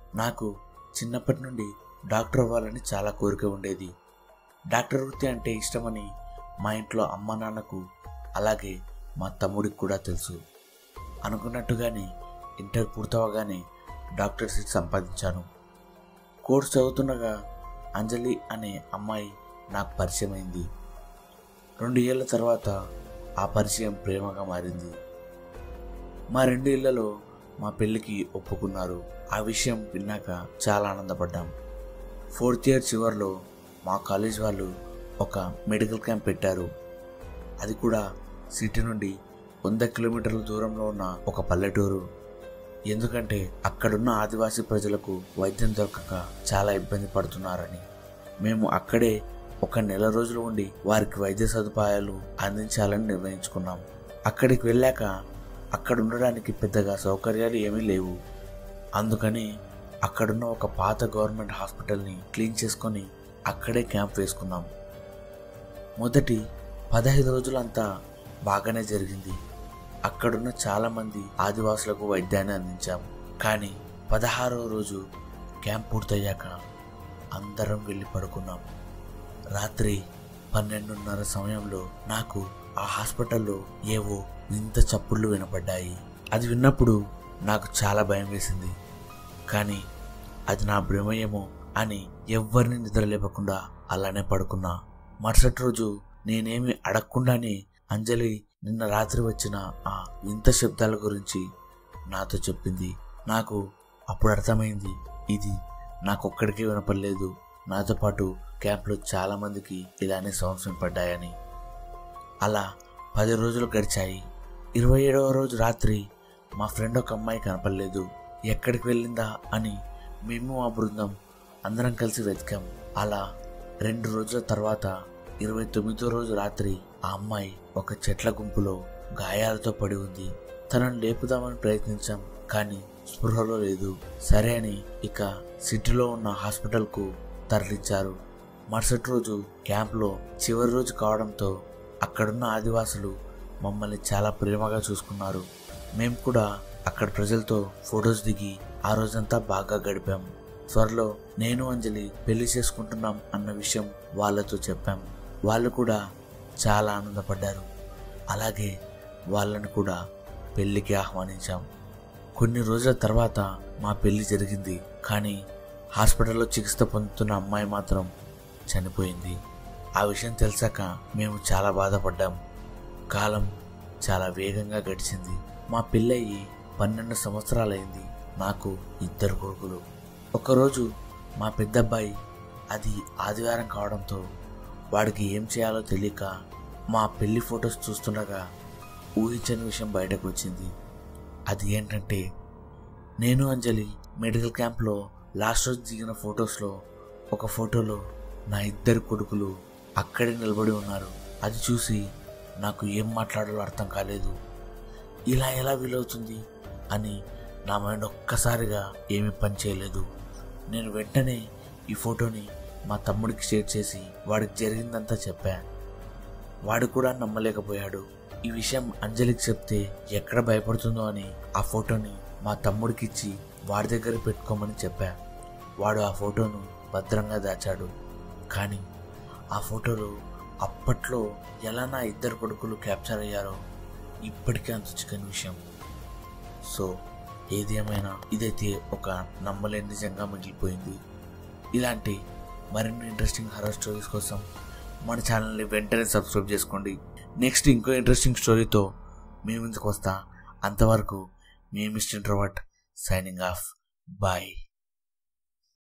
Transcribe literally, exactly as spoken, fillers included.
నాకు చిన్నప్పటి నుండి డాక్టర్ అవ్వాలని చాలా కోరిక ఉండేది. డాక్టర్ వృత్తి అంటే ఇష్టమని మా ఇంట్లో అమ్మ నాన్నకు అలాగే మా తమ్ముడికి కూడా తెలుసు. అనుకున్నట్టుగానే ఇంటర్ పూర్తవగానే డాక్టర్ సీట్ సంపాదించాను. కోర్స్ చదువుతుండగా అంజలి అనే అమ్మాయి నాకు పరిచయం అయింది. రెండు ఏళ్ల తర్వాత ఆ పరిచయం ప్రేమగా మారింది. మా రెండు ఇళ్లలో మా పెళ్ళికి ఒప్పుకున్నారు. ఆ విషయం విన్నాక చాలా ఆనందపడ్డాం. ఫోర్త్ ఇయర్ చివరిలో మా కాలేజ్ వాళ్ళు ఒక మెడికల్ క్యాంప్ పెట్టారు. అది కూడా సిటీ నుండి వంద కిలోమీటర్ల దూరంలో ఉన్న ఒక పల్లెటూరు. ఎందుకంటే అక్కడున్న ఆదివాసీ ప్రజలకు వైద్యం దొరకక చాలా ఇబ్బంది పడుతున్నారని. మేము అక్కడే ఒక నెల రోజులు ఉండి వారికి వైద్య సదుపాయాలు అందించాలని నిర్ణయించుకున్నాం. అక్కడికి వెళ్ళాక అక్కడ ఉండడానికి పెద్దగా సౌకర్యాలు ఏమీ లేవు. అందుకని అక్కడున్న ఒక పాత గవర్నమెంట్ హాస్పిటల్ని క్లీన్ చేసుకొని అక్కడే క్యాంప్ వేసుకున్నాం. మొదటి పదహైదు రోజులంతా బాగానే జరిగింది. అక్కడున్న చాలామంది ఆదివాసులకు వైద్యాన్ని అందించాం. కానీ పదహారవ రోజు క్యాంప్ పూర్తయ్యాక అందరం వెళ్ళి పడుకున్నాం. రాత్రి పన్నెండున్నర సమయంలో నాకు ఆ హాస్పిటల్లో ఏవో వింత చప్పుళ్ళు వినపడ్డాయి. అది విన్నప్పుడు నాకు చాలా భయం వేసింది. కానీ అది నా భ్రమయేమో అని ఎవ్వరిని నిద్రలేపకుండా అలానే పడుకున్నా. మరుసటి రోజు నేనేమి అడగకుండానే అంజలి నిన్న రాత్రి వచ్చిన ఆ వింత శబ్దాల గురించి నాతో చెప్పింది. నాకు అప్పుడు అర్థమైంది, ఇది నాకొక్కడికే వినపడలేదు, నాతో పాటు క్యాంప్లో చాలా మందికి ఇలానే సౌండ్స్ వినపడ్డాయని. అలా పది రోజులు గడిచాయి. ఇరవై ఏడవ రోజు రాత్రి మా ఫ్రెండ్ ఒక అమ్మాయి కనపడలేదు. ఎక్కడికి వెళ్ళిందా అని మేము ఆ బృందం అందరం కలిసి వెతికాం. అలా రెండు రోజుల తర్వాత ఇరవై తొమ్మిదో రోజు రాత్రి ఆ అమ్మాయి ఒక చెట్ల గుంపులో గాయాలతో పడి ఉంది. తనను లేపుదామని ప్రయత్నించాం, కానీ స్పృహలో లేదు. సరే అని ఇక సిటీలో ఉన్న హాస్పిటల్కు తరలించారు. మరుసటి రోజు క్యాంప్లో చివరి రోజు కావడంతో అక్కడున్న ఆదివాసులు మమ్మల్ని చాలా ప్రేమగా చూసుకున్నారు. మేము కూడా అక్కడ ప్రజలతో ఫొటోస్ దిగి ఆ రోజంతా బాగా గడిపాం. త్వరలో నేను అంజలి పెళ్లి చేసుకుంటున్నాం అన్న విషయం వాళ్ళతో చెప్పాం. వాళ్ళు కూడా చాలా ఆనందపడ్డారు. అలాగే వాళ్ళని కూడా పెళ్లికి ఆహ్వానించాం. కొన్ని రోజుల తర్వాత మా పెళ్లి జరిగింది. కానీ హాస్పిటల్లో చికిత్స పొందుతున్న అమ్మాయి మాత్రం చనిపోయింది. ఆ విషయం తెలిసాక మేము చాలా బాధపడ్డాం. కాలం చాలా వేగంగా గడిచింది. మా పెళ్ళయి పన్నెండు సంవత్సరాలైంది. నాకు ఇద్దరు కొడుకులు. ఒకరోజు మా పెద్దబ్బాయి, అది ఆదివారం కావడంతో వాడికి ఏం చేయాలో తెలియక మా పెళ్లి ఫొటోస్ చూస్తుండగా ఊహించని విషయం బయటకు వచ్చింది. అది ఏంటంటే, నేను అంజలి మెడికల్ క్యాంప్లో లాస్ట్ రోజు దిగిన ఫొటోస్లో ఒక ఫోటోలో నా ఇద్దరు కొడుకులు అక్కడే నిలబడి ఉన్నారు. అది చూసి నాకు ఏం మాట్లాడాలో అర్థం కాలేదు. ఇలా ఎలా వీలవుతుంది అని నా మైండ్ ఒక్కసారిగా ఏమీ పని చేయలేదు. నేను వెంటనే ఈ ఫోటోని మా తమ్ముడికి షేర్ చేసి వాడికి జరిగిందంతా చెప్పా. వాడు కూడా నమ్మలేకపోయాడు. ఈ విషయం అంజలికి చెప్తే ఎక్కడ భయపడుతుందో అని ఆ ఫోటోని మా తమ్ముడికి ఇచ్చి వాడి దగ్గర పెట్టుకోమని చెప్పా. వాడు ఆ ఫోటోను భద్రంగా దాచాడు. కానీ ఆ ఫోటోలో అప్పట్లో ఎలా నా ఇద్దరు కొడుకులు క్యాప్చర్ అయ్యారో ఇప్పటికే అంత చికెన్ విషయం. సో ఏది ఏమైనా ఇదైతే ఒక నమ్మలేని నిజంగా మిగిలిపోయింది. ఇలాంటి మరిన్ని ఇంట్రెస్టింగ్ హర్రర్ స్టోరీస్ కోసం మన ఛానల్ని వెంటనే సబ్స్క్రైబ్ చేసుకోండి. నెక్స్ట్ ఇంకో ఇంట్రెస్టింగ్ స్టోరీతో మీ ముందుకు వస్తా. అంతవరకు మీ mister introvert signing off. Bye.